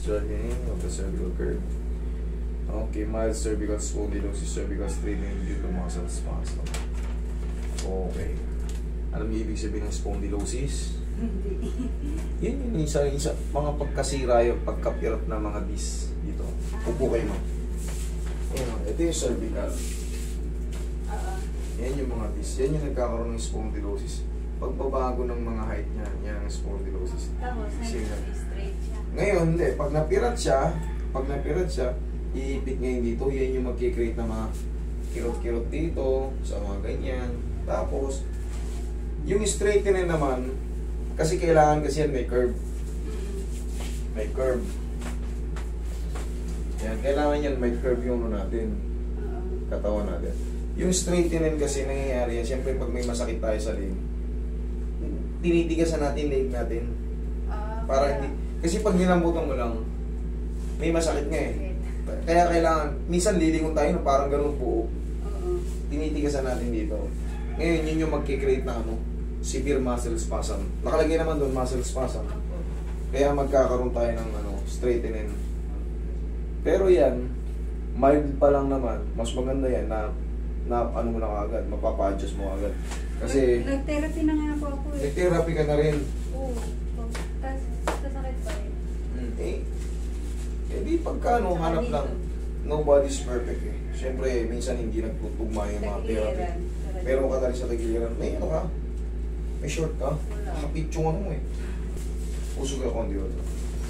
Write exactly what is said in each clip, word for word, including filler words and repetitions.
strengthening of the cervical curve. Okay, mild cervical spondylosis, cervical straightening due to muscle spasm. Okay. Alam niyo ibig sabihin ng spondylosis? Hindi. Yun yung isa, isa, mga pagkasira yung pagkapirap na mga disc dito. Upo kayo mo. Ayan, ito yung cervical. Oo. Yan yung mga disc. Yan yung nagkakaroon ng spondylosis. Pagbabago ng mga height niya, yan ang spondylosis. Tapos, nag-straight siya. Ngayon, hindi. Pag napirat siya, pag napirat siya, iipit ngayon dito, yan yung mag-create na mga kirot-kirot dito, sa mga ganyan. Tapos, yung straightening naman, kasi kailangan kasi yan may curve. May curve. Yan, kailangan yan may curve yung ano natin. Katawan natin. Yung straightening kasi nangyayari yan, siyempre pag may masakit tayo sa leg, tinitigasan natin leg natin. Para hindi, kasi pag nilambutan mo lang, may masakit nga eh. Kaya kailangan, minsan lilingon tayo na parang ganun buo. Tinitigasan natin dito. Ngayon, yun yung mag-create na ano, severe muscle spasm. Nakalagay naman doon, muscle spasm. Kaya magkakaroon tayo ng ano, straightening. Pero yan, mild pa lang naman, mas maganda yan na, na ano mo na kagad, mapapa-adjust mo agad. Kasi, nag-therapy na nga po ako eh. nag-therapy ka na rin. Oo. Tapos, sasakit pa rin. Hmm, eh, eh di pagka ano, hanap lang. Nobody's perfect eh. Siyempre, minsan hindi nagtutugma yung mga therapy. Pero ka na rin sa tagiliran, may ano ka? May short ka? Nakapit yung ano mo eh. Puso ka kondi yun.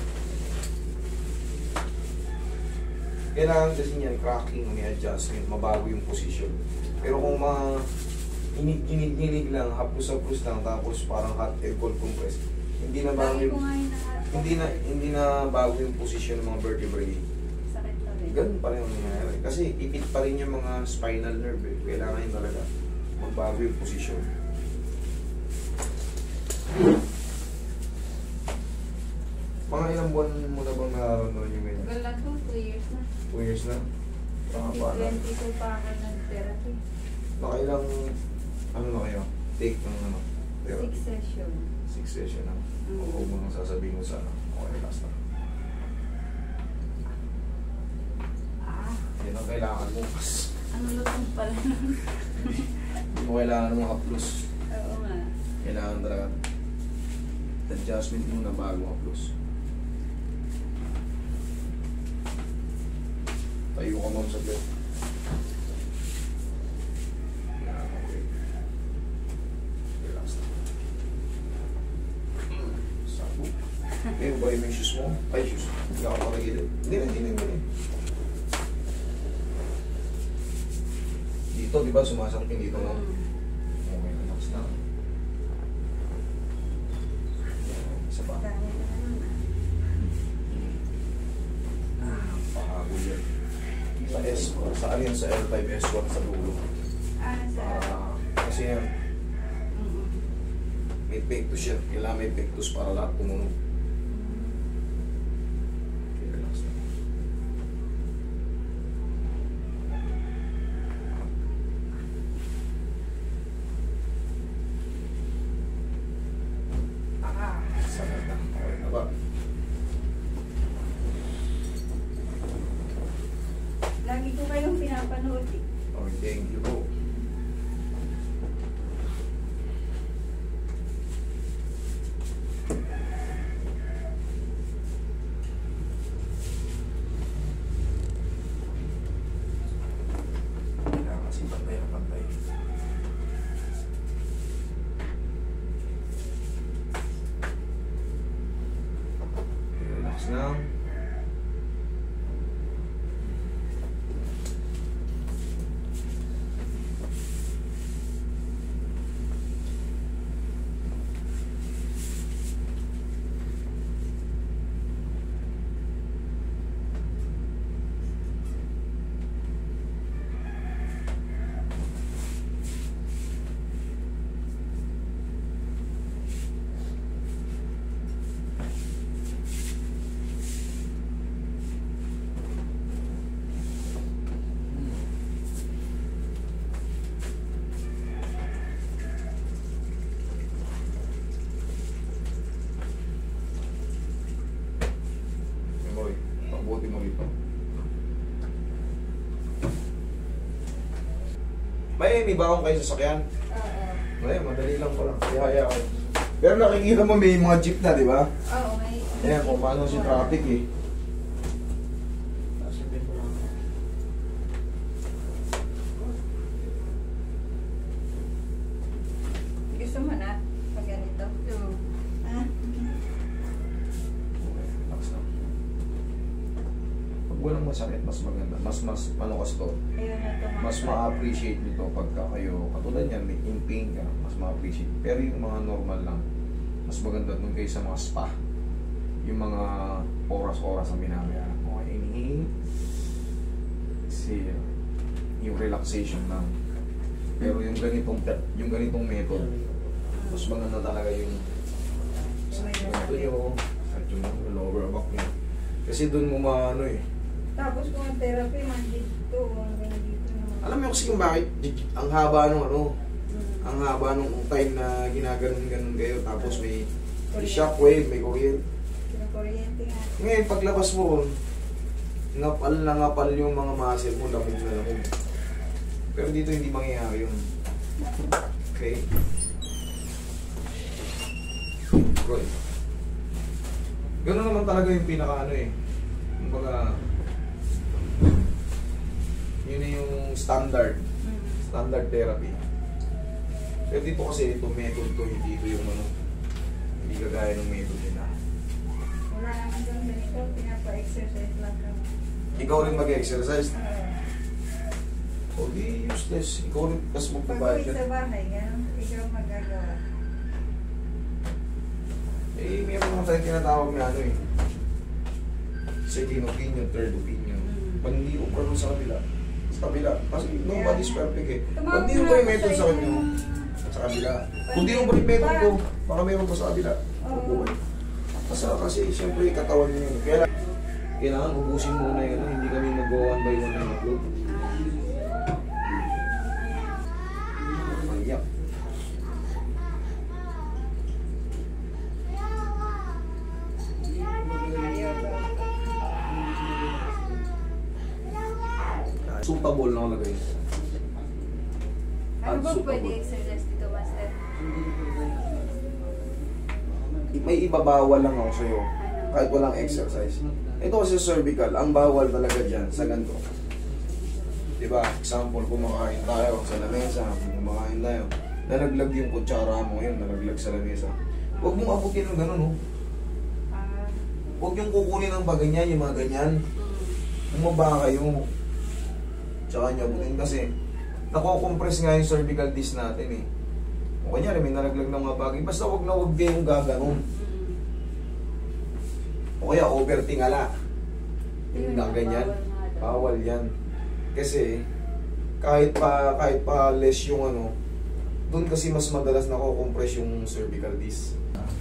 Kailangan kasi niyan, cracking, may adjustment, mabago yung position. Pero kung mga inig-inig lang, hapus-hapus lang, tapos parang hot air cold compress, hindi na bago yung, hindi na, hindi na bago yung position ng mga vertebrae. Sakit pa rin. Ganun pa rin ang nangyayari. Kasi ipit pa rin yung mga spinal nerve eh. Kailangan yun talaga magbago yung position. Mga ilang buwan mo na bang nararamdaman yung ganyan? Wala to, two years na. Two years na? Baka pa na. twenty-two pa ako nag-therapy. Nakailang, ano na kayo? Take ng ano? Six session. Six session na. Mm. Huwag mo nang sasabihin mo sa ano. Okay, last na. Ah, Yan ang kailangan mo. ano lutong pala. Hindi mo kailangan ng mga plus. Oo nga. Kailangan talaga adjustment muna bago ang plus. Tayo ka ma'am sa bed. Yan, okay. Relax na. Sabo. Eh, ba yung shoes mo? Ay, shoes. Hindi ako makagilid. Hindi na, hindi na, hindi na. Dito, di ba, sumasakit yung dito mo? Okay, relax na. Yan, isa pa. Dami na naman Ah, pahagol yan. Sa S, sa ano yan, sa L five S one sa dulo. ah. Ah, sa... Ah, kasi yan, Mm-mm. may pectus yan. Kailangan may pectus para lahat tumunog. Okay, relax na. Ah, sanad na. Okay na ba? Lagi ko kayong pinapanood eh. Okay, thank you po. Kailangan kasi pantay ang pantay. Okay, relax na. Buti mo rito. May may baon kayo sa sakyan? Oo. May, madali lang pala. Kaya ako. Pero nakikita mo may mga jeep na, di ba? Oo, may... Ayan, kung paano si traffic eh. Gusto mo na? Pag ganito? Oo. Ah? Okay, relax lang. Pag walang masakit, mas maganda. Mas, mas, ano kasi to, Ayun na ito. mas ma-appreciate nyo to pagka kayo, katulad yan, may in pain ka, mas ma-appreciate. Pero yung mga normal lang, mas maganda dun kayo sa mga spa. Yung mga oras-oras ang binabayaran. Okay, inhale. Exhale. Yung relaxation lang. Pero yung ganitong, yung ganitong method, mas maganda talaga yung sa ito nyo, at yung lower back nyo. Kasi dun mo maano eh. Tapos kung ang therapy, man dito, hanggang dito naman. Alam mo kasi kung bakit ang haba nung ano, Hmm. ang haba nung time na ginaganon-ganon kayo, tapos may, may shockwave, may kuryente. Kuryente nga. Ngayon, paglabas mo, ngapal na ngapal yung mga muscle mo, lamog na lamog. Pero dito hindi mangyayari yun. Okay? Good. Ganun naman talaga yung pinaka ano eh. Kumbaga, yun na yung standard. Hmm. Standard therapy. Pero dito kasi ito method to, hindi ito yung ano, hindi kagaya ng method nila. Wala naman doon ganito, pinapa-exercise lang kami. Ikaw rin mag-exercise. Oo. O di useless. Ikaw rin kas Pag magbabayad uwi ka. sa bahay, ganun, ikaw magagawa. Eh, meron naman tayong tinatawag na ano eh. Second opinion, third opinion. Mm. Pag hindi ko pa sa kabila, sa kabila. Kasi nobody's perfect eh. Pag Tumawag di mo na pa yung ako method sa sa'yo kanya, ng- sa kabila. Kung di mo pa yung method ko, baka meron pa sa kabila. Oo. Upuan. Kasi, kasi siyempre katawan niyo yun. Kaya lang, kailangan ubusin muna yun. Hindi kami mag-go one by one na upload. Mayak. Ayaw daw. Suitable na lagay. Ano ba Unsuitable. pwede exercise dito, Master? May ibabawal lang ako sa'yo. Kahit walang exercise. Ito kasi cervical, ang bawal talaga dyan sa ganito. Diba? Example, kumakain tayo sa lamesa, kumakain tayo. Nalaglag yung kutsara mo yun, nalaglag sa lamesa. Huwag mong abutin ng ganun, oh. Ah. Huwag yung kukunin ng paganyan, yung mga ganyan. Bumaba kayo. Tsaka nyo abutin kasi nako-compress nga yung cervical disc natin eh. O kanyari, may nalaglag ng mga bagay. Basta huwag na huwag kayong gaganon. O kaya overtingala. Yung na ganyan. Bawal yan. Kasi kahit pa kahit pa less yung ano, doon kasi mas madalas nako-compress yung cervical disc.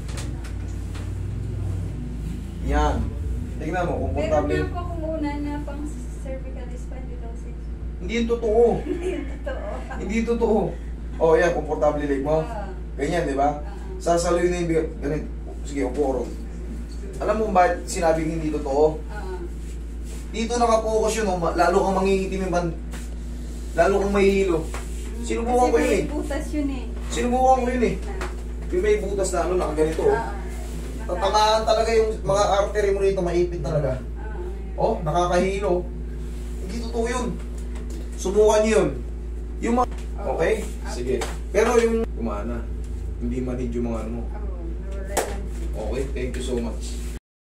Yan. Tingnan mo, Pero komportable. meron pa kung una na pang cervical spondylosis. Hindi yung totoo. Hindi yun totoo. Hindi totoo. Oh, yan, komportable leg mo. Ah. Ganyan, di ba? Ah. Sasaluin na yung bigat. Ganit. Sige, upo ron. Alam mo ba sinabing hindi totoo? Ah. Dito nakapokus yun, oh. Lalo kang mangingitim yung band. Lalo kang mahihilo. Sinubukan ko yun eh. Kasi may butas yun eh. Sinubukan ko yun eh. Ah. Yung may butas na ano, nakaganito. Oh. Ah. Tatamaan talaga yung mga artery mo rito, maipit talaga. Ah. Oh, nakakahilo. Hindi totoo yun. Subukan nyo yun. Yung mga... Okay? Sige. Pero yung... Kumana. Hindi manid yung mga ano mo. Oh, nawala lang. Okay, thank you so much.